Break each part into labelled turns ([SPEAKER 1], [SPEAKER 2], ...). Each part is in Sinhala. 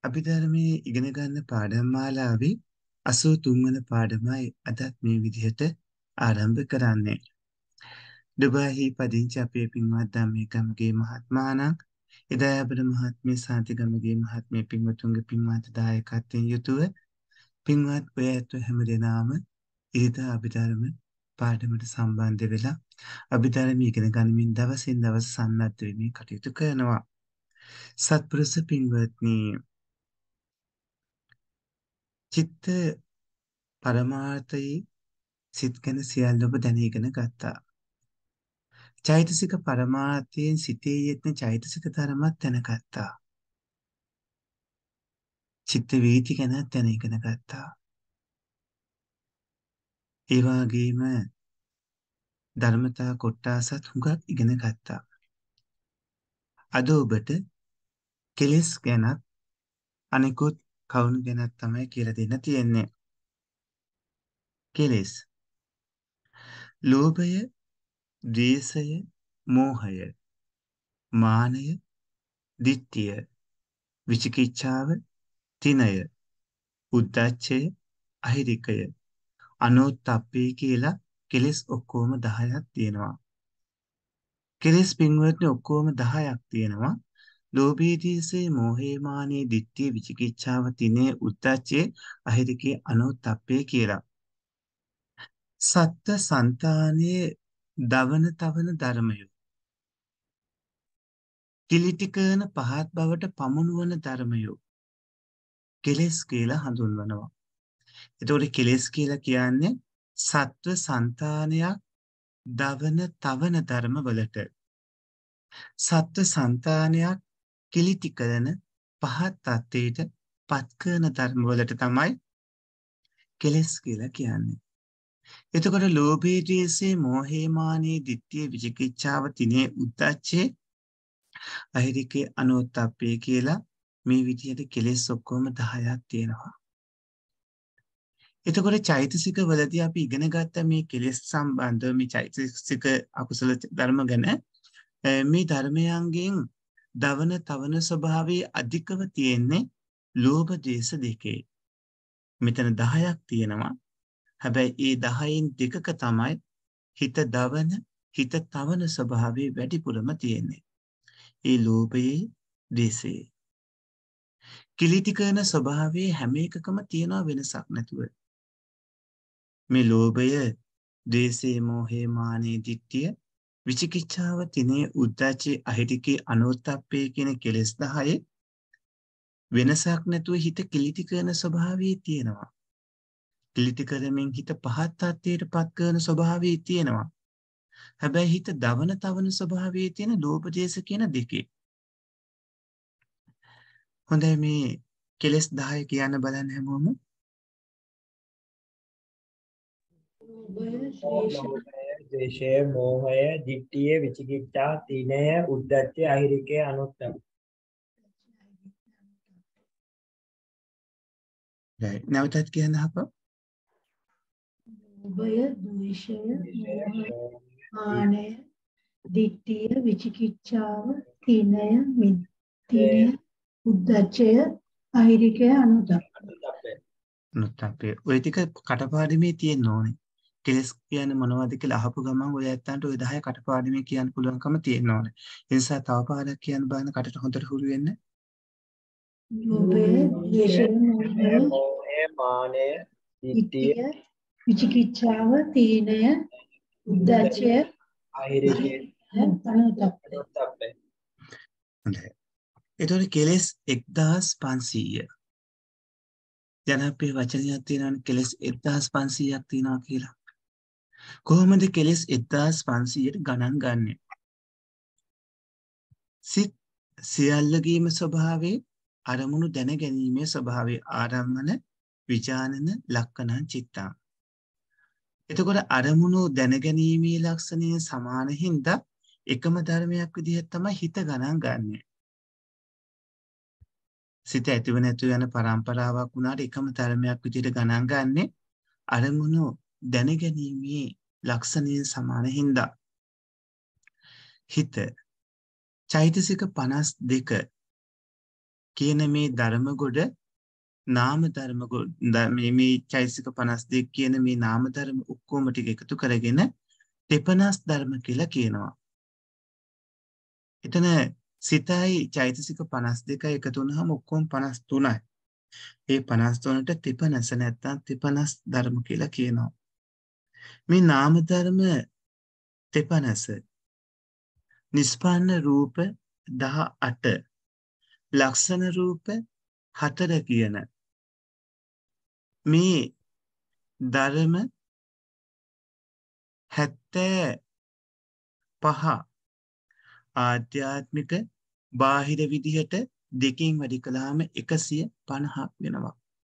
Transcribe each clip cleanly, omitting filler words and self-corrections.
[SPEAKER 1] අභිධර්මයේ ඉගෙන ගන්න පාඩම් මාලාවේ 83 වන පාඩමයි අදත් මේ විදිහට ආරම්භ කරන්නේ. දුබායිහි පදිංචි අපේ පින්වත් ධම්මිකම්ගේ මහත්මයාණන් එදා අපේ මහත්මිය සාන්තිගමගේ මහත්මිය පින්වතුන්ගේ පින්වත් දායකත්වයෙන් යුතුව පින්වත් ඔය ඇතු හැමදෙනාම ඉරිදා අභිධර්ම පාඩමට සම්බන්ධ වෙලා අභිධර්ම ඉගෙන ගනිමින් දවසින් දවස සන්නද්ධ වෙමින් කටයුතු කරනවා. සත්පුරුෂ පින්වත්නි, චිත්ත පරමාර්ථයේ සිත් ගැන සියල්ල ඔබ දැනගෙන ගත්තා. චෛතසික පරමාර්ථයෙන් සිතේ යෙදෙන චෛතසික ධර්මත් දැනගත්තා. චිත්ත වීති ගැන දැනගෙන ගත්තා. ඒ වගේම ධර්මතා කොටසත් හුඟක් ඉගෙන ගත්තා. අද ඔබට කෙලෙස් ගැනත් අනිකුත් කවුණු ගැනත් තමයි කියලා දෙන්න තියෙන්නේ. කෙලෙස්. ලෝභය, ද්වේෂය, මෝහය, මානය, ditthිය, විචිකිච්ඡාව, තිනය, උද්ධච්චය, අහිරිකය, අනෝත්තප්පේ කියලා කෙලෙස් ඔක්කොම 10ක් තියෙනවා. කෙලෙස් පින්වත්නි ඔක්කොම 10ක් තියෙනවා. ලෝභී, ද්වේෂය, මෝහය, මානය, ditthිය, විචිකිච්ඡාව, තිනය, උද්ධච්චය, අහිරිකය, අනෝත්තප්පේ කියලා. සත්ත්ව సంతානයේ දවන තවන ධර්මය. කිලිටි කරන පහත් බවට පමුණුවන ධර්මය කෙලෙස් කියලා හඳුන්වනවා. එතකොට කෙලෙස් කියලා කියන්නේ සත්ව సంతානයක් දවන තවන ධර්ම වලට. සත්ව సంతානයක් කිලිටි කරන පහත් තත්ත්වයට පත් කරන ධර්ම වලට තමයි කෙලෙස් කියලා කියන්නේ. එතකොට ලෝභය, ද්වේෂය, මෝහය, මානය, ditthිය, විචිකිච්ඡාව, තිනේ, උද්ධච්චය, අහිරිකේ, අනෝත්තප්පේ කියලා මේ විදිහට කෙලෙස් ඔක්කොම 10ක් තියෙනවා. එතකොට චෛතසික වලදී අපි ඉගෙන ගත්ත මේ කෙලෙස් සම්බන්ධව මේ චෛතසික අකුසල ධර්ම ගැන මේ ධර්මයන්ගෙන් දවන තවන ස්වභාවයේ අධිකව තියෙන්නේ ලෝභ ද්වේෂ දෙකේ. මෙතන 10ක් තියෙනවා. හැබැයි ඒ 10න් දෙකක තමයි හිත දවන හිත තවන ස්වභාවයේ වැඩිපුරම තියෙන්නේ. ඒ ලෝභයේ ද්වේෂයේ කිලිටි කරන ස්වභාවයේ හැම එකකම තියෙනවා වෙනසක් නැතුව. මේ ලෝභය, ද්වේෂය, මෝහය, මානය, ditthිය, විචිකිච්ඡාව, තිනේ, උද්ධච්චය, අහිරිකේ, අනෝත්තප්පේ කියන කෙලෙස් 10 වෙනසක් නැතුව හිත කිලිටි කරන ස්වභාවයේ තියෙනවා. කිලිටි කරමින් හිත පහත් තත්ත්වයට පත් කරන ස්වභාවයේ තියෙනවා. හැබැයි හිත දවන තවන ස්වභාවයේ තියෙන ලෝභ ද්වේෂ කියන දෙකේ. හොඳයි මේ කෙලෙස් 10 කියන්න බලන්න හැමෝම.
[SPEAKER 2] ලෝභය, ද්වේෂය, මෝහය, ditthිය, විචිකිච්ඡා, තිනය, උද්ධච්චය, අහිරිකය, අනුත්තම.
[SPEAKER 1] නැවතත් කියන්න අප.
[SPEAKER 3] ලෝභය, ද්වේෂය, මෝහය, මානය, ditthිය, විචිකිච්ඡාව, තිනය, උද්ධච්චය, අහිරිකය,
[SPEAKER 1] අනුත්තප්පේ. ඔය ටික කටපාඩමේ තියෙන්න ඕනේ. කෙලස් කියන්නේ මොනවද කියලා අහපු ගමන් ඔය ඇත්තන්ට ඔය 10 කටපාඩමේ කියන්න පුළුවන්කම තියෙන්න ඕනේ. ඒ නිසා තව පාඩක් කියන්න බලන්න කටට හොඳට හුරු වෙන්න.
[SPEAKER 3] ලෝභය, ද්වේෂය,
[SPEAKER 2] මෝහය, මානය, ditthිය,
[SPEAKER 3] විචිකිච්ඡාව, තිනය, උද්ධච්චය,
[SPEAKER 2] අහිරිකය,
[SPEAKER 3] අනුත්තප්පේ.
[SPEAKER 1] හොඳයි. ඒතකොට කෙලස් 1500. ජනප්‍රිය වචනයක් තියෙනවනේ කෙලස් 1500ක් තියෙනවා කියලා. කොහොමද කෙලස් 1500ට ගණන් ගන්නෙ? සිත් සියල්ලගේම ස්වභාවයේ අරමුණු දැන ගැනීමේ ස්වභාවයේ ආරම්මන විචානන ලක්කණං චිත්තං. එතකොට අරමුණු දැනගැනීමේ ලක්ෂණය සමාන හින්දා එකම ධර්මයක් විදිහට තමයි හිත ගණන් ගන්නෙ. සිත ඇතිව නැතිව යන පරම්පරාවක් වුණාට එකම ධර්මයක් විදිහට ගණන් ගන්නෙ අරමුණු දැනගැනීමේ ලක්ෂණය සමාන හින්දා. හිත චෛතසික 52 කියන මේ ධර්ම ගොඩ නාම ධර්ම මේ චෛතසික 52 කියන මේ නාම ධර්ම ඔක්කොම ටික එකතු කරගෙන 53 ධර්ම කියලා කියනවා. එතන සිතයි චෛතසික 52යි එකතු වුනහම ඔක්කොම 53යි. ඒ 53ට 53 නැත්තම් 53 ධර්ම කියලා කියනවා. මේ නාම ධර්ම 53 නිස්පන්න රූප 18 ලක්ෂණ රූප 4 කියන මේ ධර්ම 75 ආධ්‍යාත්මික බාහිර විදිහට දෙකෙන් වැඩි කළාම 150ක් වෙනවා.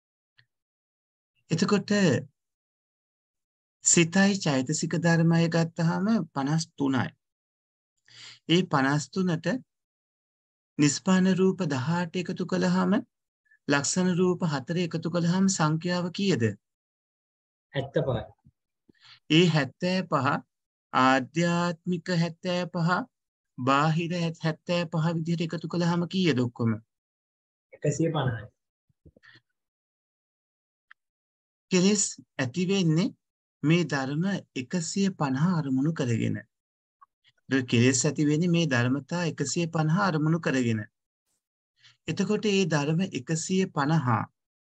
[SPEAKER 1] එතකොට සිතයි චෛතසික ධර්මය ගත්තාම 53යි. ඒ 53ට නිස්පාන රූප 18 එකතු කළාම ලක්ෂණ රූප 4 එකතු කළාම සංඛ්‍යාව කීයද?
[SPEAKER 2] 75.
[SPEAKER 1] ඒ 75 ආධ්‍යාත්මික 75 බාහිර 75 විදිහට එකතු කළාම කීයද ඔක්කොම?
[SPEAKER 2] 150යි.
[SPEAKER 1] කෙලෙස් ඇති වෙන්නේ මේ ධර්ම 150 අරමුණු කරගෙන. කෙලෙස් ඇති වෙන්නේ මේ ධර්මතා 150 අරමුණු කරගෙන. එතකොට මේ ධර්ම 150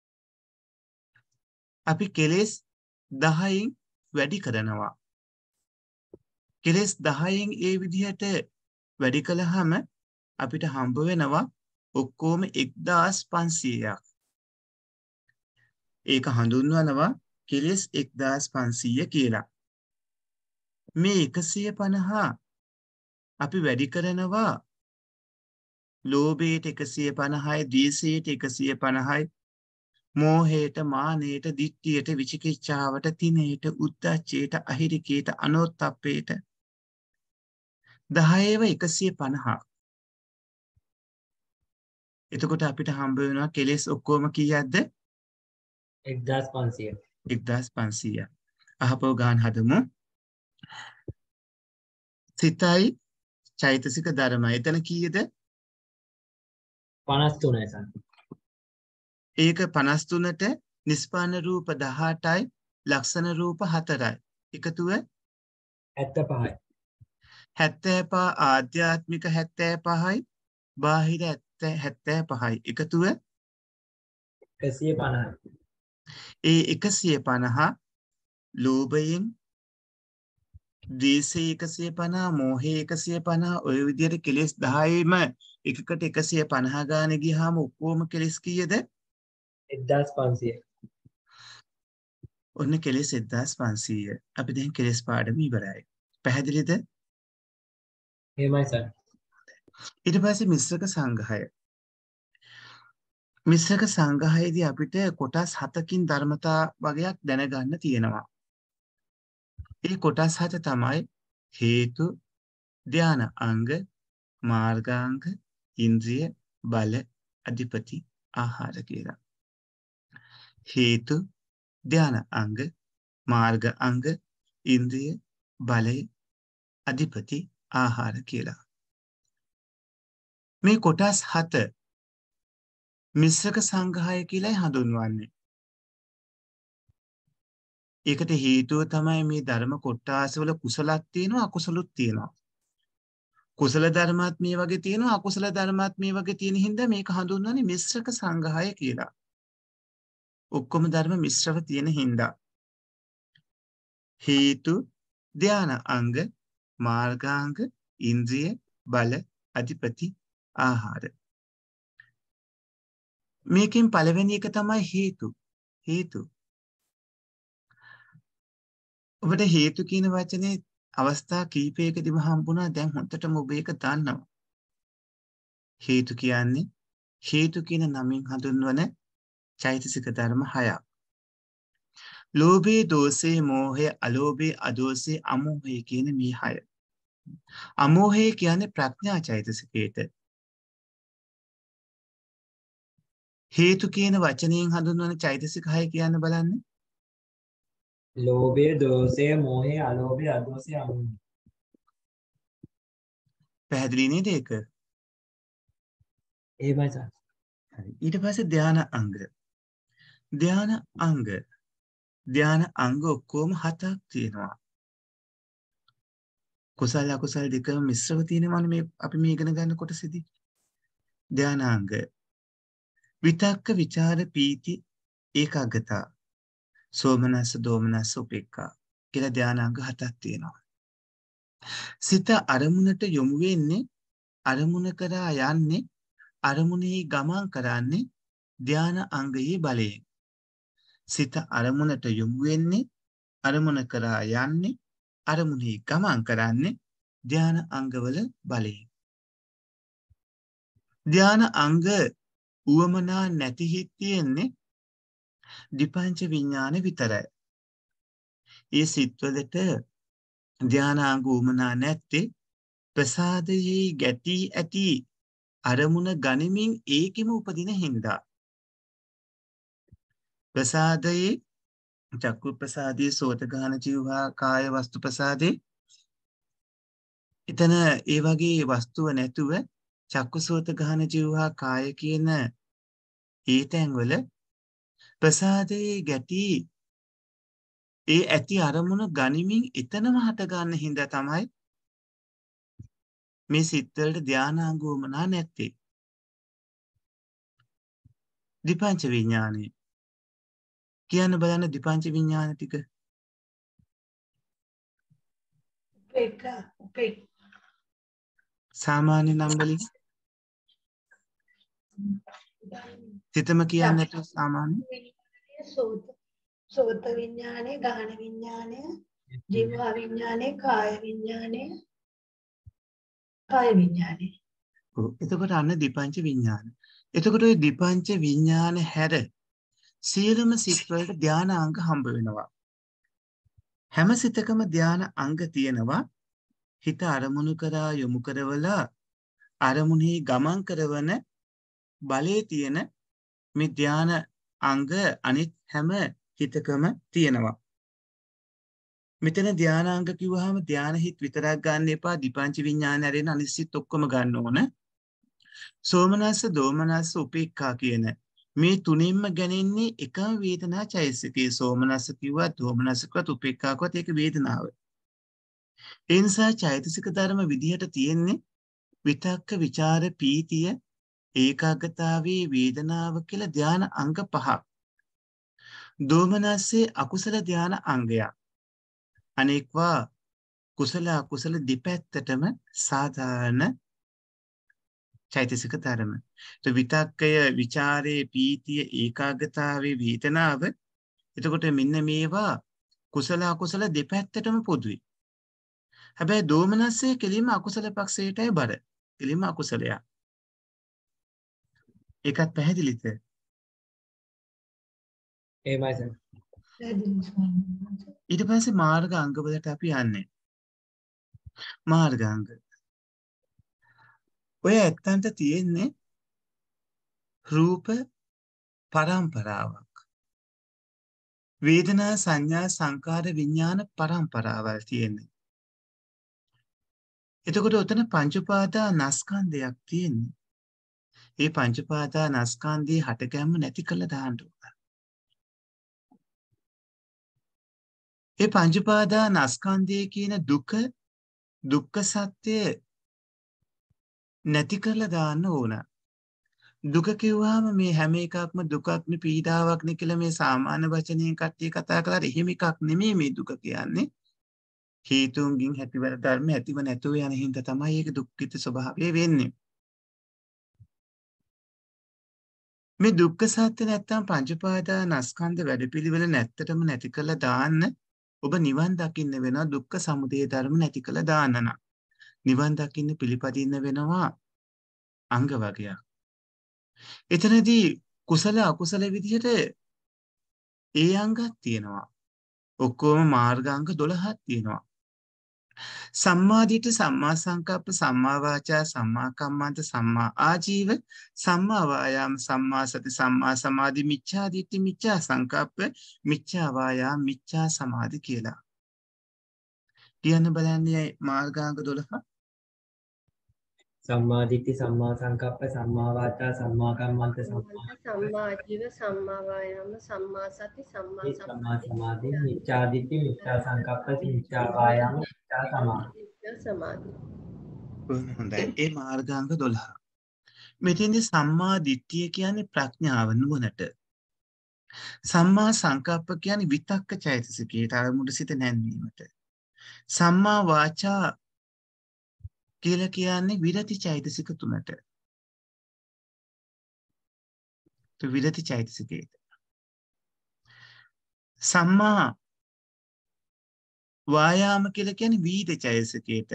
[SPEAKER 1] අපි කෙලෙස් 10න් වැඩි කරනවා. කෙලෙස් 10න් ඒ විදිහට වැඩි කළාම අපිට හම්බ වෙනවා ඔක්කොම 1500ක්. ඒක හඳුන්වනවා කෙලෙස් 1500 කියලා. මේ 150 අපි වැඩි කරනවා ලෝභයට 150යි, ද්වේෂයට 150යි, මෝහයට, මානයට, දිට්ඨියට, විචිකිච්ඡාවට, තිනයට, උද්ධච්චයට, අහිරිකයට, අනෝත්තප්පයට 10ව 150. එතකොට අපිට හම්බ වෙනවා කෙලෙස් ඔක්කොම කීයක්ද?
[SPEAKER 2] 1500.
[SPEAKER 1] 1500. අහපව ගන්න හදමු. සිතයි චෛතසික ධර්මයි. එතන කීයද?
[SPEAKER 2] 53යි සන්.
[SPEAKER 1] ඒක 53ට නිස්පාන රූප 18යි ලක්ෂණ රූප 4යි. එකතුව
[SPEAKER 2] 75යි.
[SPEAKER 1] 75 ආධ්‍යාත්මික 75යි බාහිර 75යි. එකතුව
[SPEAKER 2] 150යි.
[SPEAKER 1] ඒ 150 ලෝභයෙන්, ද්වේෂය 150, මෝහය 150 ඔය විදිහට කෙලෙස් 10යිම එකකට 150 ගාන ගියාම ඔක්කොම කෙලෙස් කීයද?
[SPEAKER 2] 1500.
[SPEAKER 1] ඔන්න කෙලෙස් 1500. අපි දැන් කෙලෙස් පාඩම ඉවරයි. පැහැදිලිද?
[SPEAKER 2] එහෙමයි සන්.
[SPEAKER 1] ඊට පස්සේ මිශ්‍රක සංග්‍රහය. මිශ්‍රක සංග්‍රහයේදී අපිට කොටස් 7කින් ධර්මතා වගයක් දැනගන්න තියෙනවා. ඒ කොටස් 7 තමයි හේතු, ධාන අංග, මාර්ගාංග, ඉන්ද්‍රිය, බල, අධිපති, ආහාර කියලා. හේතු, ධාන අංග, මාර්ග අංග, ඉන්ද්‍රිය, බලය, අධිපති, ආහාර කියලා. මේ කොටස් 7 මිශ්‍රක සංග්‍රහය කියලායි හඳුන්වන්නේ. ඒකට හේතුව තමයි මේ ධර්ම කොටාසවල කුසලත් තියෙනවා, අකුසලුත් තියෙනවා. කුසල ධර්මات මේ වගේ තියෙනවා, අකුසල ධර්මات මේ වගේ තියෙන හින්දා මේක හඳුන්වන්නේ මිශ්‍රක සංග්‍රහය කියලා. ඔක්කොම ධර්ම මිශ්‍රව තියෙන හින්දා. හේතු, ධාන අංග, මාර්ගාංග, ඉන්ද්‍රිය, බල, අධිපති, ආහාර. මේකෙන් පළවෙනි එක තමයි හේතු. හේතු. ඔබට හේතු කියන වචනේ අවස්ථා කීපයකදීම හම්බුණා. දැන් හොඳටම ඔබ ඒක දන්නවා. හේතු කියන්නේ හේතු කියන නමින් හඳුන්වන චෛතසික ධර්ම 6ක්. ලෝභය, දෝෂය, මෝහය, අලෝභය, අදෝෂය, අමෝහය කියන මේ 6. අමෝහය කියන්නේ ප්‍රඥා චෛතසිකයට. හේතු කියන වචනයෙන් හඳුන්වන චෛතසික 6 කියන්න බලන්න.
[SPEAKER 2] ලෝභය, දෝෂය, මෝහය, අලෝභය, අදෝෂය, අමෝහය.
[SPEAKER 1] පැහැදිලි නේද ඒක?
[SPEAKER 2] එහෙමයි සන්.
[SPEAKER 1] හරි. ඊට පස්සේ ධාන අංග. ධාන අංග. ධාන අංග ඔක්කොම 7ක් තියෙනවා. කුසල අකුසල දෙකම මිශ්‍රව තියෙනවානේ මේ අපි මේ ඉගෙන ගන්න කොටසේදී. ධානාංග. විතක්ක විචාර පීති ඒකාග්‍රතා. සෝමනස්ස දෝමනස්ස උපේක්ඛා කියලා ධානාංග 7ක් තියෙනවා. සිත අරමුණට යොමු වෙන්නේ අරමුණ කරා යන්නේ අරමුණෙහි ගමන් කරන්නේ ධාන අංගයේ බලයෙන්. සිත අරමුණට යොමු වෙන්නේ අරමුණ කරා යන්නේ අරමුණෙහි ගමන් කරන්නේ ධාන අංගවල බලයෙන්. ධාන අංග උවමනා නැති හිත් තියෙන්නේ දිපංච විඥාන විතරයි. ඒ සිත්වලට ධානාංග උවමනා නැත්තේ ප්‍රසාදයේ ගැටි ඇති අරමුණ ගනිමින් ඒකෙම උපදින හින්දා. ප්‍රසාදයේ චක්කු ප්‍රසාදයේ සෝත ගාන ජීවහා කාය වස්තු ප්‍රසාදේ එතන ඒ වගේ වස්තුව නැතුව චක්කු සෝත ගාන ජීවහා කාය කියන ඒ තැන්වල ප්‍රසාදයේ ගැටි ඒ ඇති අරමුණ ගනිමින් එතනම හට ගන්න හින්දා තමයි මේ සිත්වලට ධානාංග උවමනා නැත්තේ. දිපංච විඥානේ කියන්න බලන්න දිපංච විඥාන ටික. සාමාන්‍ය නම් වලින් සිතම කියන්නේ නැතුව සාමාන්‍ය
[SPEAKER 3] සෝත විඥානේ, ගාහන විඥානේ, ජීව විඥානේ, කාය විඥානේ, කාය විඥානේ.
[SPEAKER 1] ඔව්. එතකොට අන්න දිපංච විඥාන. එතකොට ওই දිපංච විඥාන හැර සියලුම සිත්වලට ධාන අංග හම්බ වෙනවා. හැම සිතකම ධාන අංග තියෙනවා. හිත අරමුණු කරා යොමු කරවලා අරමුණෙහි ගමන් කරවන බලයේ තියෙන මේ ධාන අංග අනිත් හැම හිතකම තියෙනවා. මෙතන ධානාංග කිව්වහම ධාන හිත විතරක් ගන්න එපා. දිපංච විඥාන ඇරෙන අනිත් සිත් ඔක්කොම ගන්න ඕන. සෝමනස්ස දෝමනස්ස උපේක්ඛා කියන මේ තුනින්ම ගැනෙන්නේ එකම වේදනා චෛතසිකයේ. සෝමනස්ස කිව්වත් දෝමනස්ස කිව්වත් උපේක්ඛා කිව්වත් ඒක වේදනාව. ඒ නිසා චෛතසික ධර්ම විදිහට තියෙන්නේ විතක්ක විචාර පීතිය ඒකාග්‍රතාවේ වේදනාව කියලා ධාන අංග 5ක්. දෝමනස්සේ අකුසල ධාන අංගයක්. අනෙක්වා කුසල අකුසල දෙපැත්තටම සාධාරණ චෛතසික ධර්ම. විතක්කය විචාරේ පීතිය ඒකාග්‍රතාවේ වේදනාව. එතකොට මෙන්න මේවා කුසල අකුසල දෙපැත්තටම පොදුයි. හැබැයි දෝමනස්සේ කෙලින්ම අකුසල පක්ෂයටයි බර. කෙලින්ම අකුසලයක්. ඒකත් පැහැදිලිද?
[SPEAKER 2] එහෙමයි සර්.
[SPEAKER 1] ඊට පස්සේ මාර්ග අංග වලට අපි යන්නේ. මාර්ගාංග. ඔය ඇත්තන්ට තියෙන්නේ රූප පරම්පරාවක්. වේදනා සංඥා සංකාර විඥාන පරම්පරාවල් තියෙන්නේ. එතකොට උතන පංච උපාදාන නස්කන්ධයක් තියෙන්නේ. ඒ පංච උපාදාන නස්කන්ධේ හටගැම්ම නැති කළ දාන්න ඕන. ඒ පංච උපාදාන නස්කන්ධයේ කියන දුක්ඛ සත්‍ය නැති කරලා දාන්න ඕන. දුක කිව්වහම මේ හැම එකක්ම දුකක්නේ පීඩාවක්නේ කියලා මේ සාමාන්‍ය වචනයෙන් කට්ටිය කතා කරලා එහෙම එකක් නෙමෙයි මේ දුක කියන්නේ. හේතුන්ගින් ඇතිවන ධර්ම ඇතිව නැතුව යන හින්දා තමයි ඒක දුක්ඛිත ස්වභාවය වෙන්නේ. මේ දුක්ඛ සත්‍ය නැත්තම් පංච උපාදානස්කන්ධ වැඩපිළිවෙල නැත්තටම නැති කළා දාන්න ඔබ නිවන් දකින්න වෙනවා. දුක්ඛ සමුදය ධර්ම නැති කළා දාන්න නම් නිවන් දකින්න පිළිපදින්න වෙනවා අංග වගයක්. එතනදී කුසල අකුසල විදිහට ඒ අංගක් තියෙනවා. ඔක්කොම මාර්ගාංග 12ක් තියෙනවා. සම්මා දිට්ඨි සම්මා සංකප්ප සම්මා වාචා සම්මා කම්මන්ත සම්මා ආජීව සම්මා වායාම සම්මා සති සම්මා සමාධි මිච්ඡා දිට්ඨි මිච්ඡා සංකප්ප මිච්ඡා වායාම මිච්ඡා සමාධි කියලා. කියන්න බලන්නේ මාර්ගාංග 12.
[SPEAKER 2] සම්මා දිට්ඨි සම්මා සංකප්ප සම්මා වාචා සම්මා කම්මන්ත සම්මා
[SPEAKER 4] සම්මා ආජීව සම්මා වායාම සම්මා සති සම්මා
[SPEAKER 2] සම්මා
[SPEAKER 4] සමාධි
[SPEAKER 2] සමාධි මිච්ඡා දිට්ඨි මිච්ඡා සංකප්ප මිච්ඡා වායාම මිච්ඡා සමාධි.
[SPEAKER 4] සමාධි.
[SPEAKER 1] හොඳයි. ඒ මාර්ගාංග 12. මෙතෙන්දී සම්මා දිට්ඨිය කියන්නේ ප්‍රඥාව නුවණට. සම්මා සංකප්ප කියන්නේ විතක්ක චෛතසිකයට අරමුණු සිත නැන්වීමට. සම්මා වාචා කියලා කියන්නේ විරති චෛතසික තුනට. විරති චෛතසිකයට. සම්මා වායාම කියලා කියන්නේ වීද චෛතසිකයට.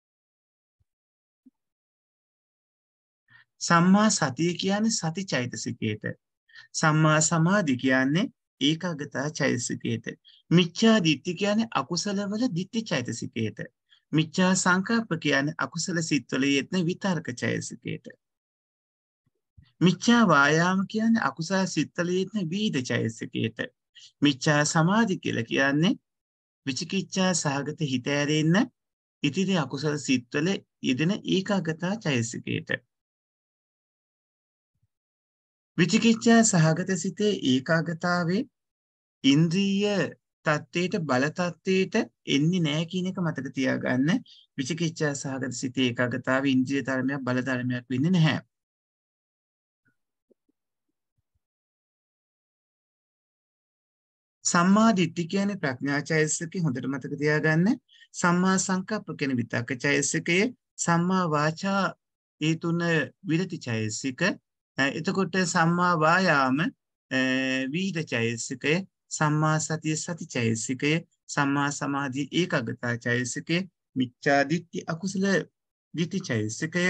[SPEAKER 1] සම්මා සතිය කියන්නේ සති චෛතසිකයට. සම්මා සමාධි කියන්නේ ඒකාග්‍රතා චෛතසිකයට. මිච්ඡා දිට්ඨි කියන්නේ අකුසලවල දිට්ඨි චෛතසිකයට. මිච්ඡා සංකප්ප කියන්නේ අකුසල සිත්වල යෙදෙන විතර්ක චෛතසිකයට. මිච්ඡා වායාම කියන්නේ අකුසල සිත්වල යෙදෙන වීද චෛතසිකයට. මිච්ඡා සමාධි කියලා කියන්නේ විචිකිච්ඡා සහගත හිත ඇරෙන්න ඉතිරි අකුසල සිත්වල යෙදෙන ඒකාග්‍රතා චෛතසිකයට. විචිකිච්ඡා සහගත සිතේ ඒකාග්‍රතාවේ ඉන්ද්‍රිය තත්ත්වයට බල තත්ත්වයට එන්නේ නැහැ කියන එක මතක තියාගන්න. විචිකිච්ඡා සහගත සිතේ ඒකාග්‍රතාවේ ඉන්ද්‍රිය ධර්මයක් බල ධර්මයක් වෙන්නේ නැහැ. සම්මා දිට්ඨි කියන්නේ ප්‍රඥා චෛතසිකේ හොඳට මතක තියාගන්න. සම්මා සංකප්ප කියන විතක්ක චෛතසිකය, සම්මා වාචා ඒ තුන විරති චෛතසික. එතකොට සම්මා වායාම වීද චෛතසිකය, සම්මා සතිය සති චෛතසිකය, සම්මා සමාධි ඒකාග්‍රතා චෛතසිකය, මිච්ඡා දිට්ඨි අකුසල දිට්ඨි චෛතසිකය,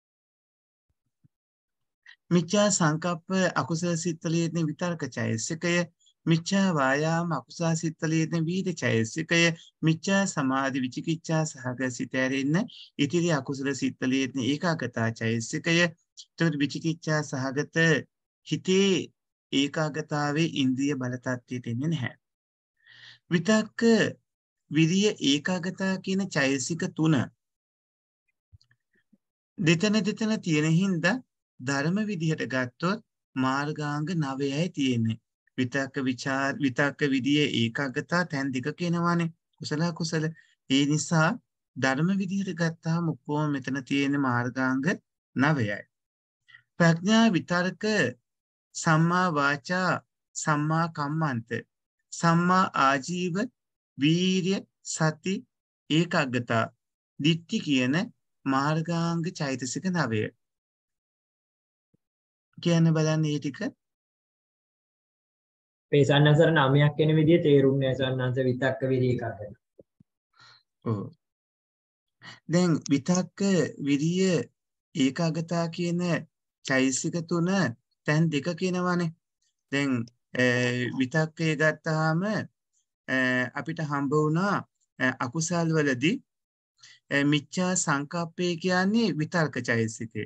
[SPEAKER 1] මිච්ඡා සංකප්ප අකුසල සිත්වල යෙදෙන විතර්ක චෛතසිකය, මිච්ඡා වායාම අකුසල සිත්වල යෙදෙන වීද චෛතසිකය, මිච්ඡා සමාධි විචිකිච්ඡා සහගත සිත ඇරෙන්න ඉතිරි අකුසල සිත්වල යෙදෙන ඒකාග්‍රතා චෛතසිකය. එතකොට විචිකිච්ඡා සහගත හිතේ ඒකාග්‍රතාවේ ඉන්ද්‍රිය බල තත්ත්වයට එන්නේ නැහැ. විතක්ක විරිය ඒකාග්‍රතා කියන චෛතසික තුන දෙතන තියෙන හින්දා ධර්ම විදිහට ගත්තොත් මාර්ගාංග 9යි තියෙන්නේ. විතක්ක විරිය ඒකාග්‍රතා තැන් දෙකක එනවානේ. කුසල කුසල. ඒ නිසා ධර්ම විදිහට ගත්තාම කොහොම මෙතන තියෙන මාර්ගාංග 9යි. ප්‍රඥා විතර්ක සම්මා වාචා සම්මා කම්මන්ත සම්මා ආජීව වීර්ය සති ඒකාග්‍රතා දිට්ඨි කියන මාර්ගාංග චෛතසික 9. කියන්න බලන්න මේ ටික.
[SPEAKER 2] මේ සන්නසර නාමයක් වෙන විදිය තේරුම් නැහැ සන්නංශ විතක්ක විරිය එකකට.
[SPEAKER 1] ඔව්. දැන් විතක්ක විරිය ඒකාග්‍රතා කියන චෛතසික තුන තැන් දෙක කියනවානේ. දැන් විතක්කය ගත්තාම අපිට හම්බ වුණා අකුසල් වලදී මිච්ඡා සංකප්පය කියන්නේ විතර්ක චෛතසිකේ.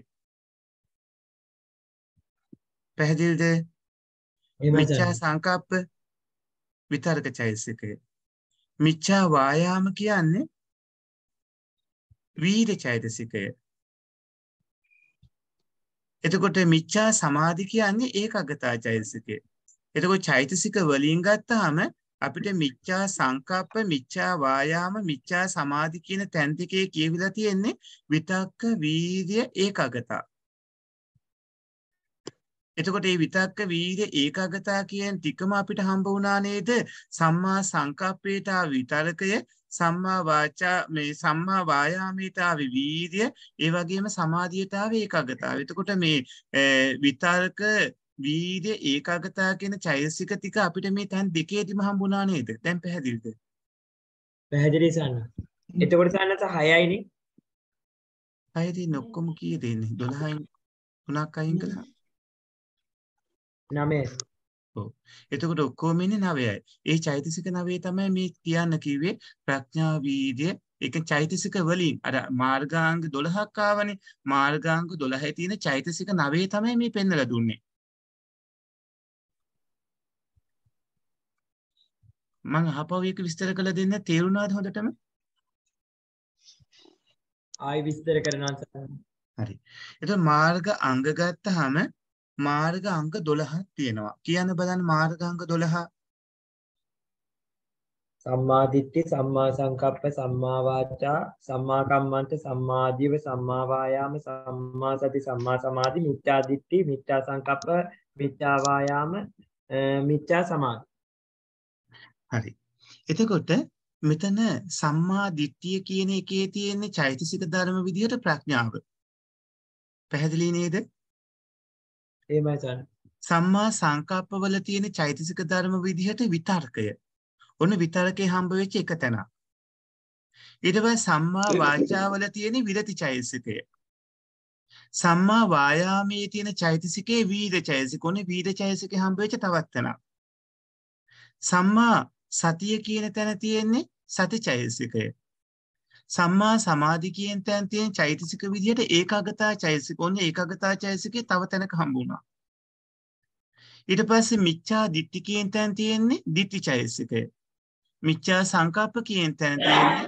[SPEAKER 1] පැහැදිලිද? මිච්ඡා සංකප්ප විතර්ක චෛතසිකය. මිච්ඡා වායාම කියන්නේ වීර චෛතසිකය. එතකොට මිච්ඡා සමාධි කියන්නේ ඒකාග්‍රතා චෛතසිකය. එතකොට චෛතසික වලින් ගත්තාම අපිට මිච්ඡා සංකප්ප, මිච්ඡා වායාම, මිච්ඡා සමාධි කියන තැන් දෙකේ කියවිලා තියෙන්නේ විතක්ක, වීර්ය, ඒකාග්‍රතා. එතකොට මේ විතක්ක, වීර්ය, ඒකාග්‍රතා කියන ටිකම අපිට හම්බ වුණා නේද? සම්මා සංකප්පේට විතර්කය, සම්මා වාචා මේ සම්මා වායාමයට වීර්ය, ඒ වගේම සමාධියට ඒකාග්‍රතාවය. එතකොට මේ විතර්ක, වීර්ය, ඒකාග්‍රතාව කියන චෛතසික ටික අපිට මේ තැන් දෙකේදීම හම්බුණා නේද? දැන් පැහැදිලිද?
[SPEAKER 2] පැහැදිලි සන්න. එතකොට සන්නස 6යිනේ.
[SPEAKER 1] 6 තියෙන ඔක්කොම කීයද ඉන්නේ? 12න් 3ක් අයින් කළා.
[SPEAKER 2] 9.
[SPEAKER 1] ඔව්. එතකොට ඔක්කොම ඉන්නේ 9යි. ඒ චෛතසික 9 තමයි මේ කියන්න කිව්වේ ප්‍රඥා වීර්ය. ඒක චෛතසික වලින් අර මාර්ගාංග 12ක් ආවනේ. මාර්ගාංග 12 තියෙන චෛතසික 9 තමයි මේ පෙන්නලා දුන්නේ. මම අහපුව එක විස්තර කළ දෙන්න තේරුණාද හොඳටම?
[SPEAKER 2] ආයි විස්තර කරනවා සන්න.
[SPEAKER 1] හරි. එතකොට මාර්ග අංග ගත්තාම මාර්ග අංග 12ක් තියෙනවා. කියන්න බලන්න මාර්ග අංග 12.
[SPEAKER 2] සම්මා දිට්ඨි, සම්මා සංකප්ප, සම්මා වාචා, සම්මා කම්මන්ත, සම්මා ආජීව, සම්මා වායාම, සම්මා සති, සම්මා සමාධි, මිච්ඡා දිට්ඨි, මිච්ඡා සංකප්ප, මිච්ඡා වායාම, මිච්ඡා සමාධි.
[SPEAKER 1] හරි. එතකොට මෙතන සම්මා දිට්ඨිය කියන එකේ තියෙන චෛතසික ධර්ම විදිහට ප්‍රඥාව. පැහැදිලි නේද?
[SPEAKER 2] එහෙමයි සර්.
[SPEAKER 1] සම්මා සංකප්පවල තියෙන චෛතසික ධර්ම විදිහට විතර්කය. ඔන්න විතර්කේ හම්බ වෙච්ච එක තැන. ඊට පස්සේ සම්මා වාචාවල තියෙන විරති චෛතසිකය. සම්මා වායාමයේ තියෙන චෛතසිකේ වීර්ය චෛතසික. ඔන්න වීර්ය චෛතසිකේ හම්බ වෙච්ච තවත් තැනක්. සම්මා සතිය කියන තැන තියෙන්නේ සති චෛතසිකය. සම්මා සමාධි කියන තැන තියෙන චෛතසික විදිහට ඒකාගතා චෛතසික. ඔන්න ඒකාගතා චෛතසිකේ තව තැනක හම්බ වුණා. ඊට පස්සේ මිච්ඡා දිට්ඨි කියන තැන තියෙන්නේ දිට්ඨි චෛතසිකය. මිච්ඡා සංකප්ප කියන තැන තියෙන්නේ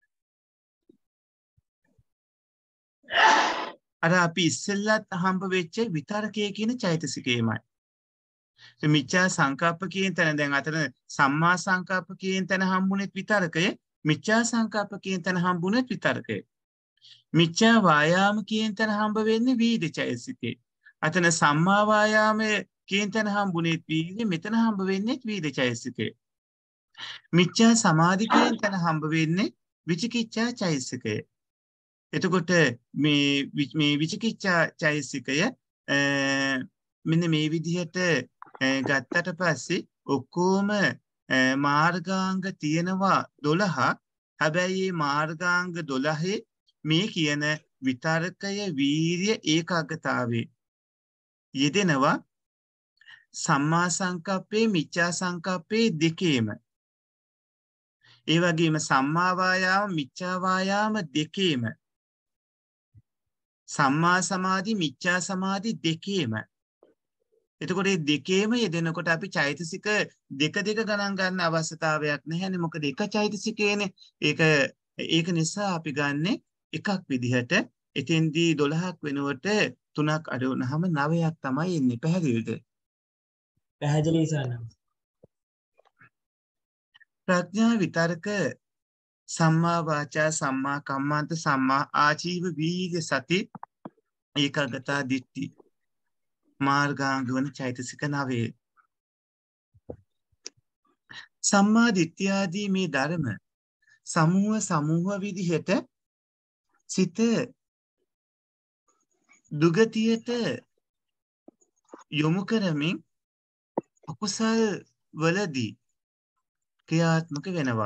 [SPEAKER 1] අර අපි ඉස්සෙල්ලත් හම්බ වෙච්ච විතරකයේ කියන චෛතසිකයමයි. මිච්ඡා සංකප්ප කියන තැන දැන් අතන සම්මා සංකප්ප කියන තැන හම්බුනේත් විතරකය. මිච්ඡා සංකප්ප කියන තැන හම්බුනේත් විතරකය. මිච්ඡා වායාම කියන තැන හම්බ වෙන්නේ වීර්ය චෛතසිකේ. අතන සම්මා වායාමයේ කියන තැන හම්බුනේත් වීර්ය, මෙතන හම්බ වෙන්නේත් වීර්ය චෛතසිකේ. මිච්ඡා සමාධි කියන තැන හම්බ වෙන්නේ විචිකිච්ඡා චෛතසිකය. එතකොට මේ විචිකිච්ඡා චෛතසිකය මෙන්න මේ විදිහට ගත්තට පස්සේ ඔක්කොම මාර්ගාංග තියෙනවා 12ක්. හැබැයි මේ මාර්ගාංග 12 මේ කියන විතරකය, වීර්ය, ඒකාග්‍රතාවේ යෙදෙනවා සම්මා සංකප්පේ, මිච්ඡා සංකප්පේ දෙකේම. ඒ වගේම සම්මා වායාම, මිච්ඡා වායාම දෙකේම. සම්මා සමාධි, මිච්ඡා සමාධි දෙකේම. එතකොට මේ දෙකේම යෙදෙනකොට අපි චෛතසික දෙක ගණන් ගන්න අවශ්‍යතාවයක් නැහැනේ. මොකද එක චෛතසිකේනේ. ඒක නිසා අපි ගන්නෙ එකක් විදිහට. එතෙන්දී 12ක් වෙනුවට 3ක් අඩු වුණාම 9ක් තමයි එන්නේ. පැහැදිලිද?
[SPEAKER 2] පැහැදිලි සර්.
[SPEAKER 1] ප්‍රඥා විතරක සම්මා වාචා, සම්මා කම්මන්ත, සම්මා ආජීව, වීර්ය, සති, ඒකාග්‍රතා, දිට්ඨි මාර්ගාංග වන චෛතසික 9. සම්මා දිට්ඨිය ආදී මේ ධර්ම සමූහ විදිහට සිත දුගතියට යොමු කරමින් අකුසල් වලදී ක්‍රියාත්මක වෙනවා.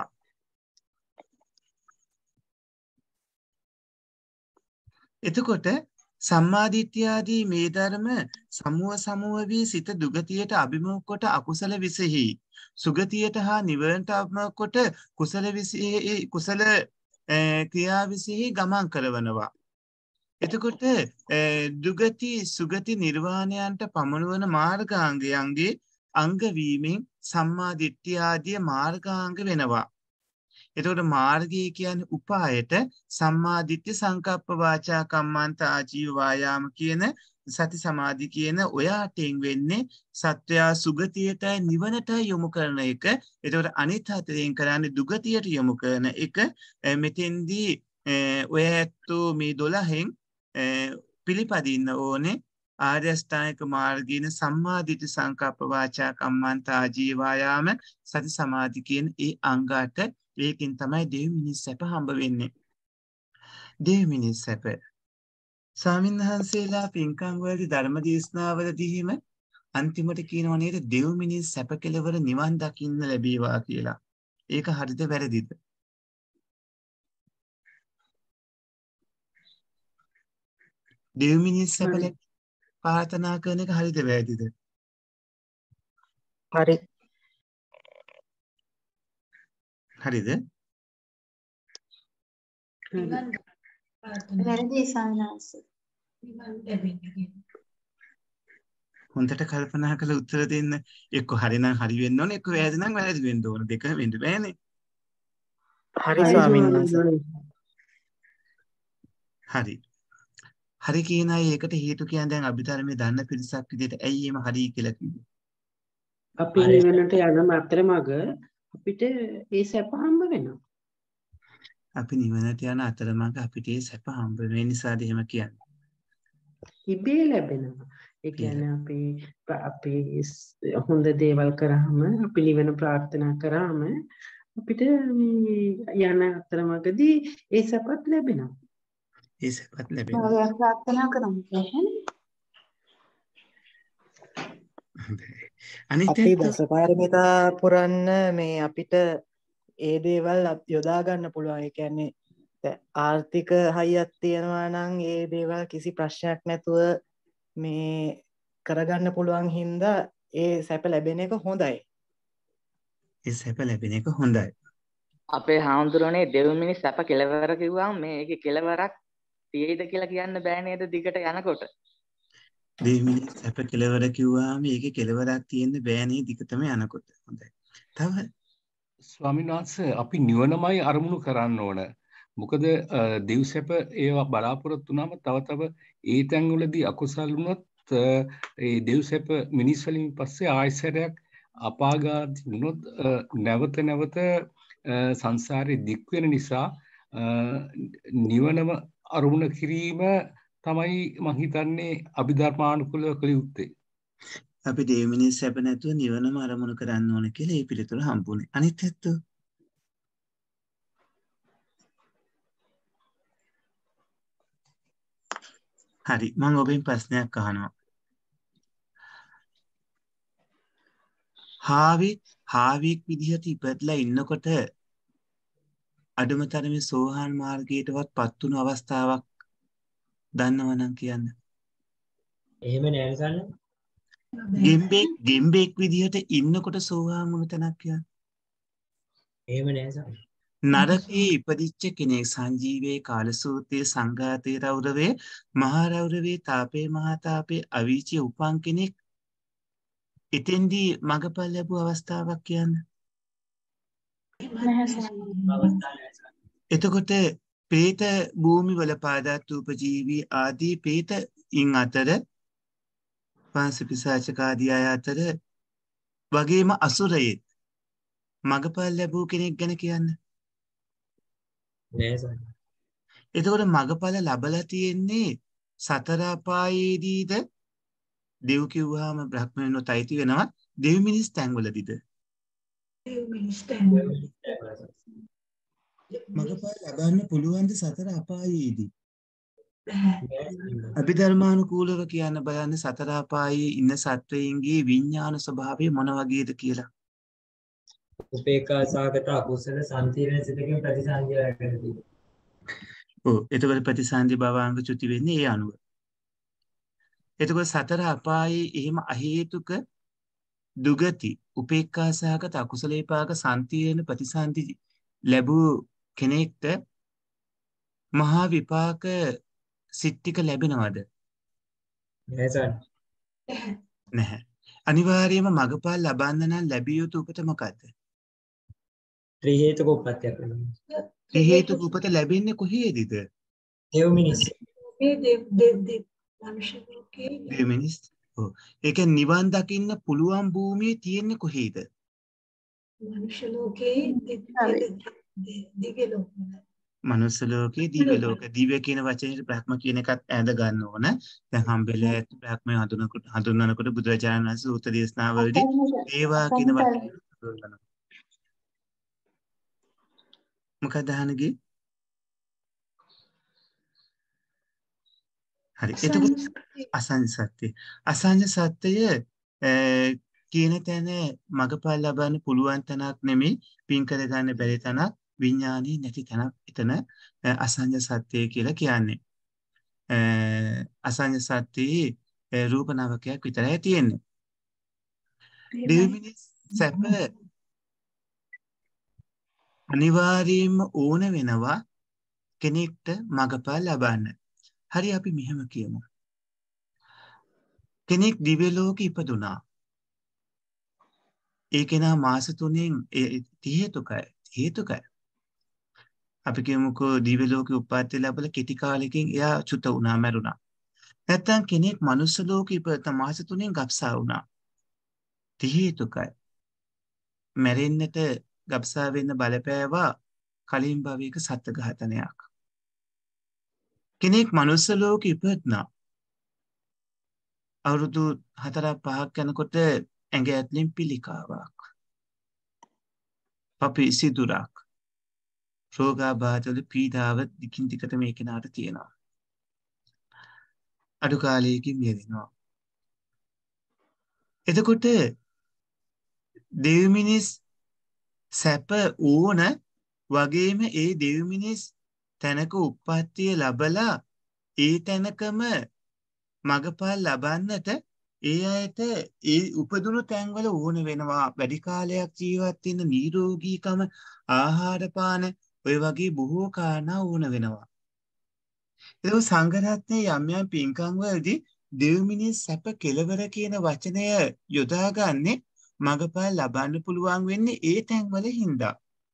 [SPEAKER 1] එතකොට සම්මාදිට්ඨිය ආදී මේ ධර්ම සමූහ වී සිත දුගතියට අභිමුඛ කොට අකුසල විසෙහි, සුගතියට හා නිවනට අභිමුඛ කොට කුසල ක්‍රියා විසෙහි ගමන් කරවනවා. එතකොට දුගති සුගති නිර්වාණයන්ට පමණවන මාර්ගාංගයන්ගේ අංග වීමෙන් සම්මාදිට්ඨිය ආදී මාර්ගාංග වෙනවා. එතකොට මාර්ගය කියන්නේ උපායට සම්මා දිට්ඨි, සංකප්ප, වාචා, කම්මන්ත, ආජීව, වායාම කියන සති සමාධි කියන ඔය අටෙන් වෙන්නේ සත්වයා සුගතියට නිවනට යොමු කරන එක. එතකොට අනිත් හතරෙන් කරන්නේ දුගතියට යොමු කරන එක. මෙතෙන්දී ඔය ඇත්තෝ මේ 12න් පිළිපදින්න ඕනේ ආර්ය අෂ්ටාංගික මාර්ගයේ සම්මා දිට්ඨි, සංකප්ප, වාචා, කම්මන්ත, ආජීව, වායාම, සති සමාධි කියන ඒ අංග 8. ඒකෙන් තමයි දෙව් මිනිස් සැප හම්බ වෙන්නේ. දෙව් මිනිස් සැප. ස්වාමීන් වහන්සේලා පින්කම් වලදී ධර්ම දේශනාවලදීම අන්තිමට කියනවා නේද දෙව් මිනිස් සැප කෙලවර නිවන් දකින්න ලැබේවා කියලා. ඒක හරිද වැරදිද? දෙව් මිනිස් සැප ප්‍රාර්ථනා කරන එක හරිද වැරදිද?
[SPEAKER 5] හරි.
[SPEAKER 1] හරිද?
[SPEAKER 5] වැරදි සානස.
[SPEAKER 1] හොඳට කල්පනා කරලා උත්තර දෙන්න. එක්ක හරිනම් හරි වෙන්න ඕනේ, එක්ක වැරදි නම් වැරදි වෙන්න ඕනේ. දෙක වෙන්න බෑනේ.
[SPEAKER 5] හරි ස්වාමීන් වහන්සේ.
[SPEAKER 1] හරි. හරි කියන අය ඒකට හේතු කියන්නේ දැන් අභිධර්මයේ දන්න පිරිසක් විදිහට ඇයි එහෙම හරි කියලා කිව්වේ?
[SPEAKER 5] අපි නිවනට යන අතරමඟ අපිට ඒ සැප හම්බ වෙනවා.
[SPEAKER 1] අපි නිවනට යන අතරමඟ අපිට ඒ සැප හම්බ වෙන නිසාද එහෙම කියන්නේ?
[SPEAKER 5] ඉබේ ලැබෙනවා. ඒ කියන්නේ අපි හොඳ දේවල් කරාම අපි නිවන ප්‍රාර්ථනා කරාම අපිට යන අතරමඟදී ඒ සැපත් ලැබෙනවා.
[SPEAKER 1] ඒ සැපත් ලැබෙනවා.
[SPEAKER 3] ප්‍රාර්ථනා කරමු.
[SPEAKER 1] අනිත්
[SPEAKER 6] අපි දසපාරමිතා පුරන්න මේ අපිට ඒ දේවල් යොදා ගන්න පුළුවන්. ඒ කියන්නේ ආර්ථික හයියක් තියෙනවා නම් ඒ දේවල් කිසි ප්‍රශ්නයක් නැතුව මේ කරගන්න පුළුවන් හින්දා ඒ සැප ලැබෙන එක හොඳයි.
[SPEAKER 1] ඒ සැප ලැබෙන එක හොඳයි.
[SPEAKER 7] අපේ හාමුදුරනේ දෙව් මිනිස් සැප කෙලවර කිව්වම මේකේ කෙලවරක් තියෙයිද කියලා කියන්න බෑ නේද දිගට යනකොට.
[SPEAKER 1] දෙව් මිනිස් සැප කෙලවර කිව්වාම ඒකේ කෙලවරක් තියෙන්න බෑ නේ දිගටම යනකොට. හොඳයි. තව
[SPEAKER 8] ස්වාමීන් වහන්සේ අපි නිවනමයි අරමුණු කරන්න ඕන. මොකද දෙව් සැප ඒවා බලාපොරොත්තු වුණාම තව ඒ තැන්වලදී අකුසල් වුණොත් ඒ දෙව් සැප මිනිස් වලින් පස්සේ ආයසරයක් අපාගාමී වුණොත් නැවත සංසාරේ දික් වෙන නිසා නිවනම අරමුණ කිරීම තමයි මම හිතන්නේ අභිධර්මානුකූලව කළ යුත්තේ.
[SPEAKER 1] අපි දෙව් මිනිස් සැප නැතුව නිවනම අරමුණු කරන්න ඕන කියලා ඒ පිළිතුර හම්බුනේ. අනිත් ඇත්තෝ හරි මම ඔබෙන් ප්‍රශ්නයක් අහනවා. හාවික් විදිහට ඉපදලා ඉන්නකොට අඩුම තරමේ සෝහාන් මාර්ගයටවත් පත් වුණු අවස්ථාවක් දන්නවනම් කියන්න.
[SPEAKER 2] එහෙම නෑ නසන්න.
[SPEAKER 1] ගෙම්බෙක් විදිහට ඉන්නකොට සෝහාන් වුණු තැනක් කියන්න.
[SPEAKER 2] එහෙම නෑ නසන්න.
[SPEAKER 1] නරකයේ ඉපදිච්ච කෙනෙක් සංජීවයේ කාලසූත්‍රයේ සංඝාතයේ රෞරවේ මහා රෞරවේ තාපේ මහා තාපේ අවීචිය උපන් කෙනෙක් එතෙන්දී මගපල් ලැබුව අවස්ථාවක් කියන්න. එතකොට പ്രേත භූමි වල පාදාත් උපජීවී ආදී പ്രേතයින් අතර පාංශිපිසාචකාදී අය අතර වගේම අසුරයෙක් මගපල් ලැබූ කෙනෙක් ගැන කියන්න.
[SPEAKER 2] නෑ සර්.
[SPEAKER 1] එතකොට මගපල ලැබලා තියෙන්නේ සතර අපායේදීද දෙව් කිව්වහම බ්‍රහ්මයන්ට අයිති වෙනවා දෙව් මිනිස් තැන්වලදීද?
[SPEAKER 3] දෙව් මිනිස් තැන්වල.
[SPEAKER 1] මගපල ලබන්න පුළුවන් ද සතර අපායේදී? අභිධර්මානුකූලව කියන්න බලන්න සතර අපායේ ඉන්න සත්වයින්ගේ විඥාන ස්වභාවය මොන වගේද කියලා.
[SPEAKER 2] උපේක්ඛා සාගත අකුසල සම්තිරණ සිතකින් ප්‍රතිසන්දිය කරගන්න.
[SPEAKER 1] ඔව් එතකොට ප්‍රතිසන්දි භවාංග චුති වෙන්නේ ඒ අනුව. එතකොට සතර අපායේ එහෙම අහේතුක දුගති උපේක්ඛා සහගත අකුසලේපාක සම්තිරණ ප්‍රතිසන්දි ලැබූ කෙනෙක්ට මහා විපාක සිත්තික ලැබෙනවද?
[SPEAKER 2] නෑ සර්.
[SPEAKER 1] නැහැ. අනිවාර්යයෙන්ම මගපල් ලබන්න නම් ලැබිය යුතු උපත මොකද්ද?
[SPEAKER 2] ත්‍රි හේතුක උප්පත්තියක් වෙනවා.
[SPEAKER 1] ත්‍රි හේතුක උපත ලැබෙන්නේ කොහේදීද?
[SPEAKER 2] දෙව් මිනිස්.
[SPEAKER 3] මේ දෙව් මනුෂ්‍ය ලෝකේ
[SPEAKER 1] දෙව් මිනිස්. ඔව්. ඒක නිවන් දකින්න පුළුවන් භූමියේ තියෙන්නේ කොහේද?
[SPEAKER 3] මනුෂ්‍ය ලෝකේ දිව්‍ය ලෝක.
[SPEAKER 1] මනුස්ස ලෝකේ දිව්‍ය ලෝක. දිව්‍ය කියන වචනේ බ්‍රහ්ම කියන එකත් ඈඳ ගන්න ඕන. දැන් හම්බෙලා බ්‍රහ්මය හඳුන්වනකොට බුදුරජාණන් වහන්සේ සූත්‍ර දේශනාවලදී ඒවා කියන වචනේ හඳුන්වනවා. මොකද අහන්නේ? හරි. එතකොට අසංඥ සත්‍ය. අසංඥ සත්‍යය කියන තැන මගපල් ලබන්න පුළුවන් තැනක් නෙමෙයි, පින් කරගන්න බැරි තැනක්, විඥානී නැති තැනක්. එතන අසංඥ සත්‍යය කියලා කියන්නේ. අසංඥ සත්‍යයේ රූප නවකයක් විතරයි තියෙන්නේ. දෙව් මිනිස් සැප අනිවාර්යයෙන්ම ඕන වෙනවා කෙනෙක්ට මගපල් ලබන්න. හරි අපි මෙහෙම කියමු. කෙනෙක් දිව්‍ය ලෝකෙ ඉපදුනා. ඒ කෙනා මාස 3න් හේතුකයි. අපි කියමුකෝ දිව්‍ය ලෝකෙ උප්පත්ති ලැබලා කෙටි කාලෙකින් එයා චුත වුණා, මැරුණා. නැත්තම් කෙනෙක් මනුස්ස ලෝකෙ ඉපදත මාස 3න් ගබ්සා වුණා. තිහේතුකයි. මැරෙන්නට ගබ්සා වෙන්න බලපෑවා කලින් භවයක සත්ත්ව ඝාතනයක්. කෙනෙක් මනුස්ස ලෝකෙ ඉපදුණා. අවුරුදු 4-5ක් යනකොට ඇඟ ඇතුලෙන් පිළිකාවක්. පපි සිදුරක්. රෝගාබාධවල පීඩාව දිගින් දිගට මේ කෙනාට තියෙනවා. අඩු කාලයකින් මිය වෙනවා. එතකොට දෙව්මිනිස් සැප ඕන වගේම ඒ දෙව්මිනිස් තැනක උප්පත්තිය ලැබලා ඒ තැනකම මගපල් ලබන්නට ඒ අයට ඒ උපදුණු තැන්වල ඕන වෙනවා. වැඩි කාලයක් ජීවත් වෙන්න නිරෝගීකම, ආහාර පාන ඔය වගේ බොහෝ කාරණා ඕන වෙනවා. ඒක සංඝ රත්නයේ යම් යම් පින්කම් වලදී දෙව්මිනිස් සැප කෙලවර කියන වචනය යොදාගන්නේ මගපල් ලබන්න පුළුවන් වෙන්නේ ඒ තැන්වල හින්දා.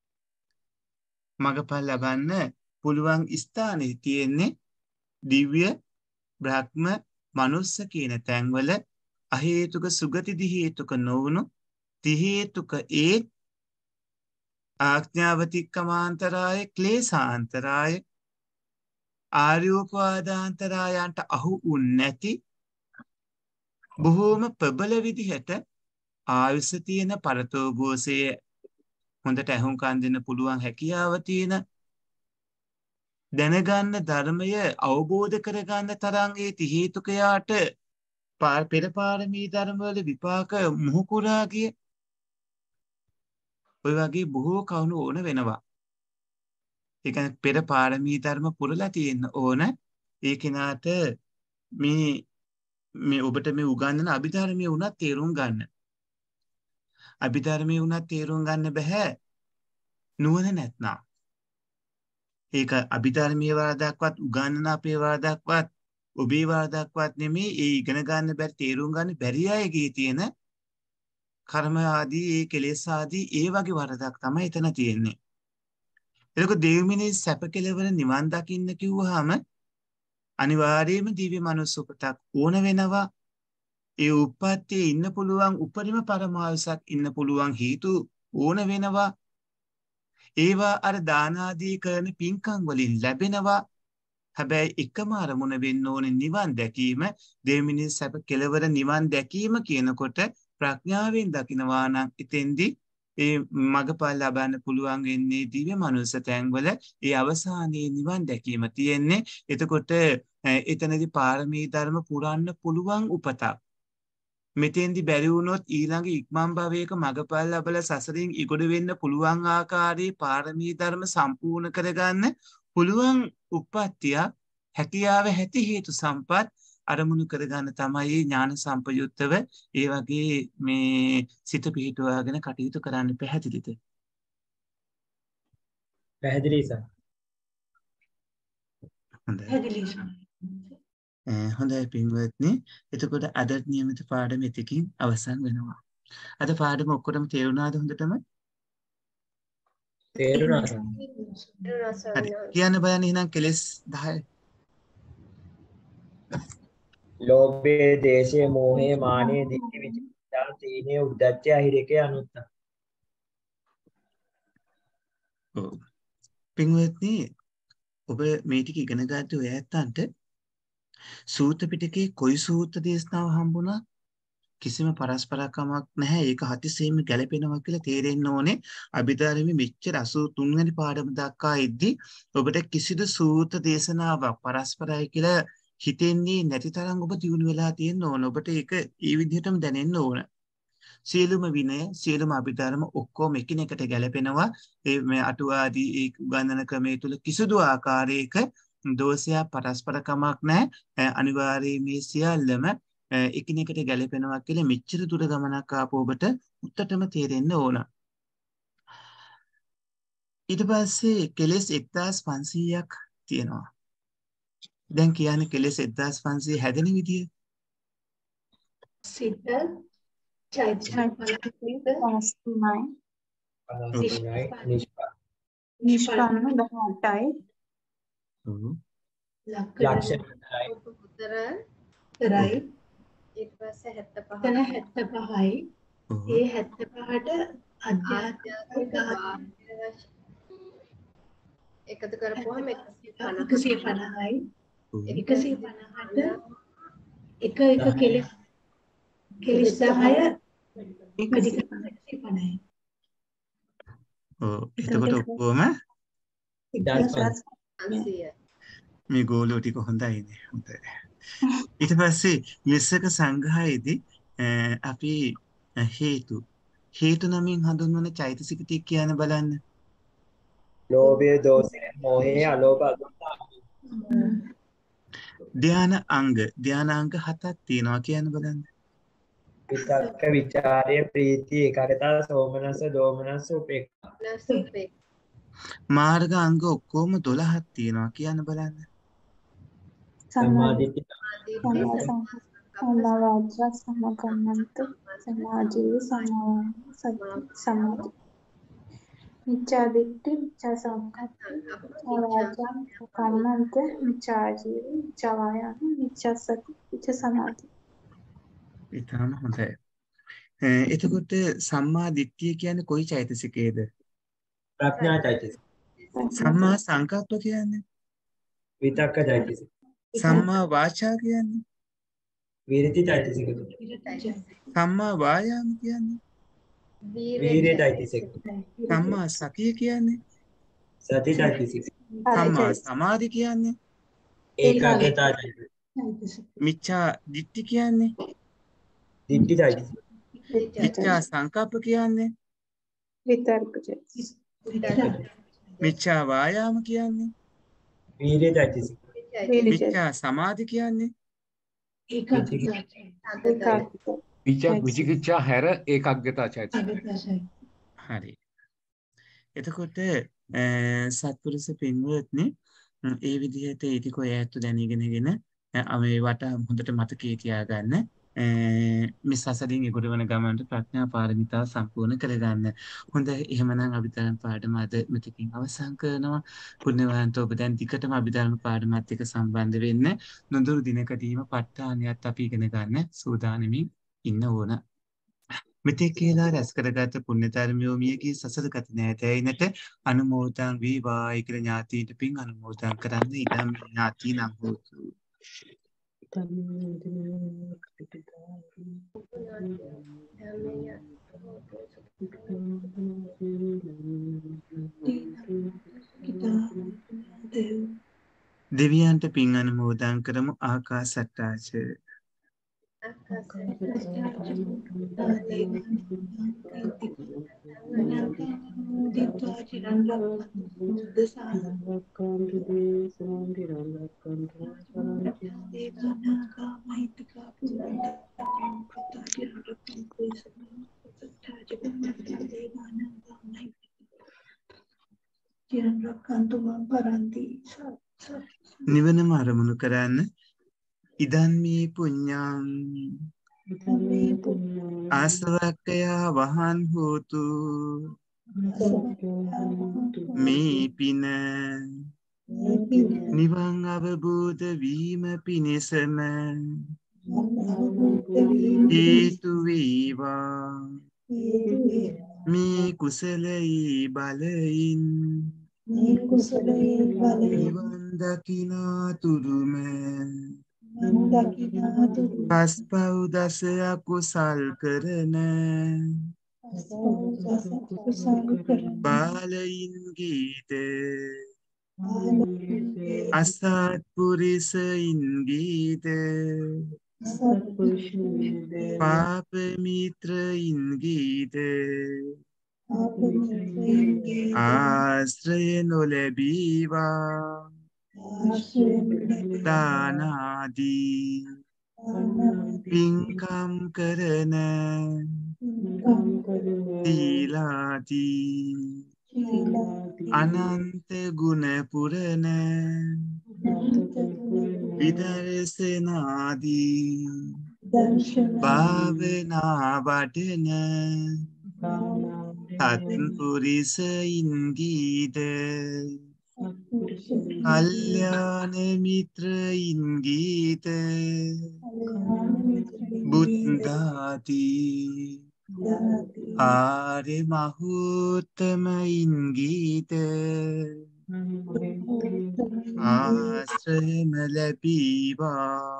[SPEAKER 1] මගපල් ලබන්න පුළුවන් ස්ථානයේ තියෙන්නේ දිව්‍ය, බ්‍රහ්ම, මනුස්ස කියන තැන්වල අහේතුක සුගති දිහේතුක නොවුණු තිහේතුක ඒ ආඥාවතික්කමාන්තරාය, ක්ලේශාන්තරාය, ආර්යෝපවාදාන්තරායන්ට අහු උන්නේ නැති බොහෝම ප්‍රබල විදිහට ආයුෂ තියෙන පරතෝഘോഷයේ හොඳට ඇහුම්කන් දෙන්න පුළුවන් හැකියාව තියෙන දැනගන්න ධර්මය අවබෝධ කරගන්න තරම් ඒ තිහේතුකයාට පෙර පාරමී ධර්මවල විපාක මුහුකුරා ගිය ඔය වගේ බොහෝ කවුණු ඕන වෙනවා. ඒ කියන්නේ පෙර පාරමී ධර්ම පුරලා තියෙන්න ඕන. ඒ කෙනාට මේ ඔබට මේ උගන්වන අභිධර්මයේ උනත් තේරුම් ගන්න. අභිධර්මයේ උනත් තේරුම් ගන්න බෑ නුවණ නැත්නම්. ඒක අභිධර්මයේ වරදක්වත් උගන්වන අපේ වරදක්වත් ඔබේ වරදක්වත් නෙමෙයි. ඒ ඉගෙන ගන්න බැරි, තේරුම් ගන්න බැරි අයගේ තියෙන කර්ම ආදී, ඒ කෙලෙස් ආදී ඒ වගේ වරදක් තමයි එතන තියෙන්නේ. ඒක දෙව්මිනිස් සැප කෙලවර නිවන් දකින්න කිව්වහම අනිවාර්යයෙන්ම දිව්‍ය මනුස්ස උපතක් ඕන වෙනවා. ඒ උප්පත්තියේ ඉන්න පුළුවන් උපරිම පරමාවසක් ඉන්න පුළුවන් හේතු ඕන වෙනවා. ඒවා අර දාන ආදී කරන පින්කම් වලින් ලැබෙනවා. හැබැයි එකම අරමුණ වෙන්න ඕනේ නිවන් දැකීම. දෙව්මිනිස් සැප කෙලවර නිවන් දැකීම කියනකොට ප්‍රඥාවෙන් දකිනවා නම් එතෙන්දී ඒ මගපල් ලබන්න පුළුවන් වෙන්නේ දිව්‍ය මනුස්ස තැන්වල. ඒ අවසානයේ නිවන් දැකීම තියෙන්නේ. එතකොට එතනදී පාරමී ධර්ම පුරන්න පුළුවන් උපතක්. මෙතෙන්දී බැරි වුණොත් ඊළඟ ඉක්මන් භවයක මගපල් ලැබලා සසරින් ඉගොඩ වෙන්න පුළුවන් ආකාරයේ පාරමී ධර්ම සම්පූර්ණ කරගන්න පුළුවන් උප්පත්තිය හැකියාව ඇති හේතු සම්පත් අරමුණු කරගන්න තමයි ඥාන සම්පයුක්තව ඒ වගේ මේ සිත පිහිටුවාගෙන කටයුතු කරන්න. පැහැදිලිද?
[SPEAKER 2] පැහැදිලි සර්.
[SPEAKER 1] හොඳයි.
[SPEAKER 3] පැහැදිලි සර්.
[SPEAKER 1] හොඳයි පින්වත්නි. එතකොට අද නියමිත පාඩම එතකින් අවසන් වෙනවා. අද පාඩම ඔක්කොටම තේරුණාද හොඳටම?
[SPEAKER 2] තේරුණා සර්.
[SPEAKER 1] හරි. කියන්න බයන්නේ එහෙනම් කෙලස් 10.
[SPEAKER 2] ලෝභයේ, දේශයේ, මෝහයේ, මානයේ, දිට්ඨි, විචිකිච්ඡා, තීනයේ, උද්ධච්චය, අහිරිකේ, අනුත්ත.
[SPEAKER 1] ඔව්. පින්වත්නි, ඔබ මේ ටික ඉගෙන ගන්න ඔය ඇත්තන්ට සූත්‍ර පිටකේ කොයි සූත්‍ර දේශනාව හම්බුණා කිසිම පරස්පරකමක් නැහැ. ඒක හතිසෙම ගැලපෙනවා කියලා තේරෙන්න ඕනේ. අභිධර්මයේ මෙච්චර 83 වෙනි පාඩම දක්වා ඉද්දි ඔබට කිසිදු සූත්‍ර දේශනාවක් පරස්පරයි කියලා හිතෙන්නේ නැති තරම් ඔබ දියුණු වෙලා තියෙන්න ඕන. ඔබට ඒක ඒ විදිහටම දැනෙන්න ඕන. සියලුම විනය, සියලුම අභිධර්ම ඔක්කොම එකිනෙකට ගැලපෙනවා. ඒ මේ අටුවාදී ඒ උගන්වන ක්‍රමයේ තුල කිසිදු ආකාරයක දෝෂයක් පරස්පරකමක් නැහැ. අනිවාර්යයෙන් මේ සියල්ලම එකිනෙකට ගැලපෙනවා කියලා මෙච්චර දුර ගමනක් ආපු ඔබට උත්තටම තේරෙන්න ඕන. ඊට පස්සේ කෙලෙස් 1500ක් තියෙනවා. දැන් කියන්නේ කෙලෙස් 1500 හැදෙන විදිය.
[SPEAKER 3] සිත, චෛතසික 59, නිෂ්පන්න 18යි.
[SPEAKER 2] ලක්ෂණ 9යි.
[SPEAKER 4] උත්තර
[SPEAKER 3] විතරයි.
[SPEAKER 4] ඊට පස්සේ 75
[SPEAKER 3] එතන 75යි.
[SPEAKER 1] ඔව්.
[SPEAKER 3] ඒ 75ට අධ්‍යාත්මික
[SPEAKER 4] එකතු කරපුවම 150
[SPEAKER 3] 150යි.
[SPEAKER 1] ඔව්.
[SPEAKER 3] 150ට එක කෙලෙස් 10 වැඩි කරනවා 150යි.
[SPEAKER 1] ඔව්. එතකොට ඔක්කොම
[SPEAKER 4] 500යි.
[SPEAKER 1] මේ ගෝලෝ ටික හොඳයිනේ. හොඳයි. ඊට පස්සේ මෙස්සක සංග්‍රහයේදී අපි හේතු නමින් හඳුන්වන චෛතසික ටික කියන බලන්න.
[SPEAKER 2] ලෝභය, දෝෂය, මෝහය, අලෝභ, අදෝස.
[SPEAKER 1] ධානාංග 7ක් තියෙනවා කියන බලන්න.
[SPEAKER 2] විතක්ක, විචාරය, ප්‍රීති, ඒකාග්‍රතාව, සෝමනස්ස, දෝමනස්ස, උපේක්ඛා.
[SPEAKER 1] මාර්ග අංග ඔක්කොම 12ක් තියෙනවා කියන බලන්න.
[SPEAKER 2] සම්මාදිට්ඨි,
[SPEAKER 3] සම්මා වාචා සම්මා කම්මන්ත සම්මා ජීව සම්මා සම්මා මිච්ඡා දිට්ඨි මිච්ඡා සංකප්ප වාචා කම්මන්ත මිච්ඡා ජීව මිච්ඡා වායාම මිච්ඡා සති මිච්ඡා සමාධි.
[SPEAKER 1] ඊටම හොඳයි. එතකොට සම්මා දිට්ඨිය කියන්නේ කොයි චෛතසිකයේද?
[SPEAKER 2] ප්‍රඥා චෛතසික.
[SPEAKER 1] සම්මා සංකප්ප කියන්නේ?
[SPEAKER 2] විතක්ක චෛතසික.
[SPEAKER 1] සම්මා වාචා කියන්නේ?
[SPEAKER 2] විරිති චෛතසික.
[SPEAKER 1] සම්මා වායාම කියන්නේ?
[SPEAKER 2] වීර්ය චෛතසික.
[SPEAKER 1] සම්මා සතිය කියන්නේ?
[SPEAKER 2] සති චෛතසික.
[SPEAKER 1] සම්මා සමාධි කියන්නේ?
[SPEAKER 2] ඒකාග්‍රතා චෛතසික.
[SPEAKER 1] මිච්ඡා දිට්ඨි කියන්නේ?
[SPEAKER 2] දිට්ඨි චෛතසික.
[SPEAKER 1] මිච්ඡා සංකප්ප කියන්නේ?
[SPEAKER 3] විතර්ක චෛතසික.
[SPEAKER 1] මිච්ඡා වායාම කියන්නේ?
[SPEAKER 2] වීර්ය චෛතසික.
[SPEAKER 1] මිච්ඡා සමාධි කියන්නේ?
[SPEAKER 8] විචිකිච්ඡා හැර ඒකාග්‍රතා චෛතසික.
[SPEAKER 1] හරි. එතකොට සත්පුරුෂ පින්වත්නි ඒ විදිහට ඊටික ඔය ඇත්ත දැනගෙනගෙන මේ වට හොඳට මතකයේ තියාගන්න. මේ සසරින් ඉගොඩ වන ගමනට ප්‍රඥා පාරමිතාව සම්පූර්ණ කරගන්න. හොඳයි එහෙමනම් අභිධර්ම පාඩම අද මෙතකින් අවසන් කරනවා. පුණ්‍යවන්ත ඔබ දැන් ටිකටම අභිධර්ම පාඩමත් එක්ක සම්බන්ධ වෙන්න. නොදුරු දිනකදීම ප ဋ ාණියත් අපි ඉගෙන ගන්න සූදානමින් ඉන්න ඕන. මෙතෙක් කියලා රැස් කරගත් පුණ්‍ය ධර්මියෝ මියගේ සසර ගත නැතයිනට අනුමෝදන් වේවායි කියලා ඥාතීන්ට පින් අනුමෝදන් කරන්න ඉදම් ඥාති නම් හෝතු. දෙවියන්ට පින් අනුමෝදන් කරමු. ආකාසට්ටාච නිවනම අරමුණු කරන්න. ඉදන්මී පුඤ්ඤං ආසවක්කයා වහන් හෝතු මේ පින නිවන් අවබෝධ වීම පිණිසම හේතු වේවා. මේ කුසලයේ බලයින් නිවන් දකිනා තුරුම පස්පව් දස අකුසල් කරන බාලයින්ගේද අසත්පුරිසයින්ගේද පාප මිත්‍රයින්ගේද ආශ්‍රය නොලැබීවා. දානාදී පින්කම් කරන සීලාදී අනන්ත ගුණ පුරන විදර්ශනාදී භාවනා වඩන සත්පුරිසයින්ගීද කල්යාණ මිත්‍රයින්ගීද බුද්ධාති ආර්ය මහෝත්තමයින් ගීත ආශ්‍රයම ලැබීවා.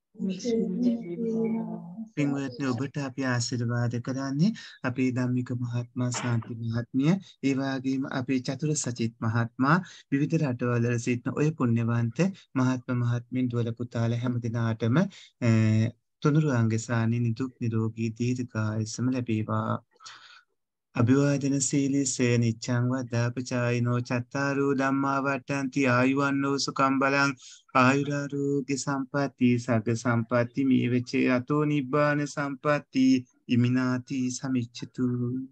[SPEAKER 1] පින්වත්නි ඔබට අපි ආශිර්වාද කරන්නේ අපේ ධම්මික මහත්මයා ශාන්ති මහත්මිය ඒ වගේම අපේ චතුර සචිත් මහත්මයා විවිධ රටවල සිටින ඔය පුණ්‍යවන්ත මහත්ම මහත්මින් දුවල පුතාලා හැම දිනාටම තුනුරුවන්ගේ සානි නිදුක් නිරෝගී දීර්ඝායුෂම ලැබේවා. අභිවාදන සීලිසේ නිච්ඡං වද්දාපචායිනෝ චත්තාරෝ ධම්මා වට්ටන්ති ආයුවන්නෝ සුඛං බලං ආයුරාරෝග්‍ය සම්පatti සග්ග සම්පatti මේවච අතෝ නිබ්බාන සම්පatti ඉමිනාති සමිච්ඡතු.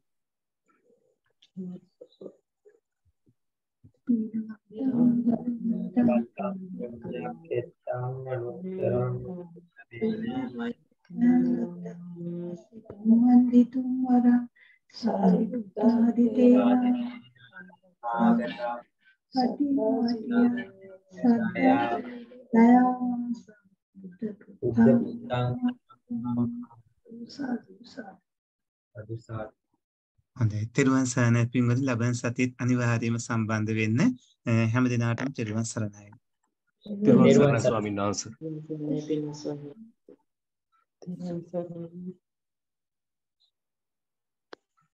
[SPEAKER 1] හොඳයි තෙරුවන් සරණයි පින්වත්නි ලබන සතියේත් අනිවාර්යයෙන්ම සම්බන්ධ වෙන්න හැම දිනාටම තෙරුවන් සරණයි.
[SPEAKER 8] තෙරුවන් සරණයි ස්වාමීන් වහන්සේ.
[SPEAKER 6] තෙරුවන් සරණයි.